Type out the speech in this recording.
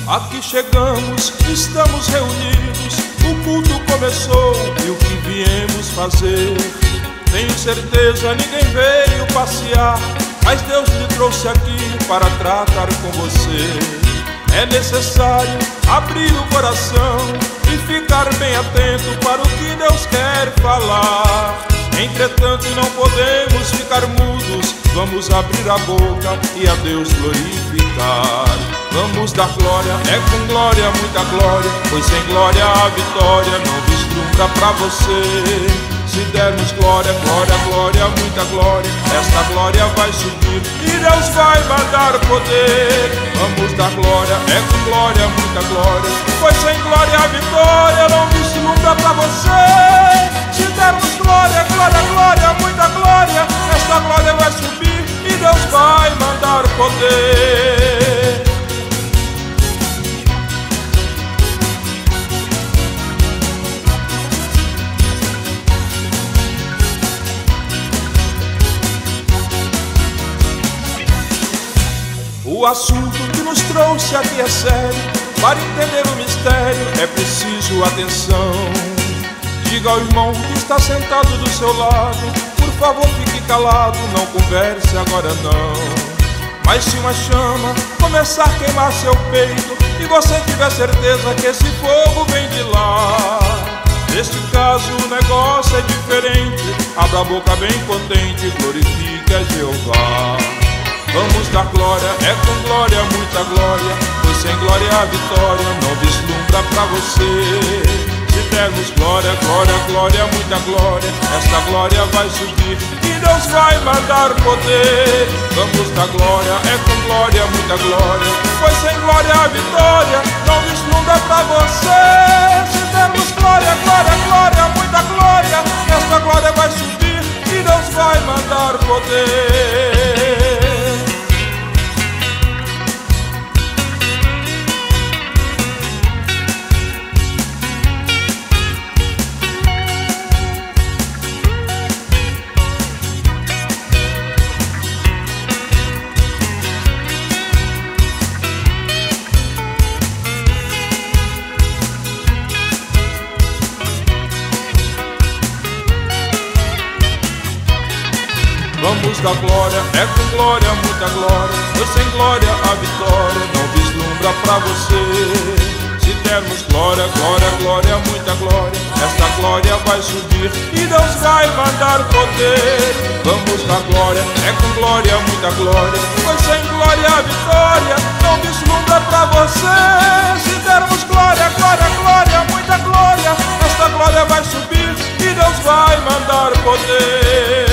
Aqui chegamos, estamos reunidos, o culto começou e o que viemos fazer? Tenho certeza, ninguém veio passear, mas Deus me trouxe aqui para tratar com você. É necessário abrir o coração e ficar bem atento para o que Deus quer falar. Entretanto, não podemos ficar mudos, vamos abrir a boca e a Deus glorificar. Vamos dar glória, é com glória, muita glória, pois sem glória a vitória não vislumbra pra você. Se dermos glória, glória, glória, muita glória, esta glória vai subir e Deus vai mandar poder. Vamos dar glória, é com glória, muita glória, pois sem glória a vitória não vislumbra pra você. Se dermos glória, glória, glória, muita glória, esta glória vai subir e Deus vai mandar poder. O assunto que nos trouxe aqui é sério, para entender o mistério é preciso atenção. Diga ao irmão que está sentado do seu lado, por favor fique calado, não converse agora não. Mas se uma chama começar a queimar seu peito e você tiver certeza que esse fogo vem de lá, neste caso o negócio é diferente, abra a boca bem contente, glorifique a Jeová. Vamos dar glória, é com glória, muita glória, pois sem glória a vitória não vislumbra pra você. Se dermos glória, glória, glória, muita glória, esta glória vai subir e Deus vai mandar poder. Vamos dar glória, é com glória, muita glória, pois sem glória a vitória não vislumbra pra você. Se dermos glória, glória, glória, muita glória, esta glória vai subir e Deus vai mandar poder. Vamos dar glória, é com glória, muita glória, pois sem glória a vitória não vislumbra pra você. Se dermos glória, glória, glória, muita glória, esta glória vai subir e Deus vai mandar poder. Vamos dar glória, é com glória, muita glória, pois sem glória a vitória não vislumbra pra você. Se dermos glória, glória, glória, muita glória, esta glória vai subir e Deus vai mandar poder.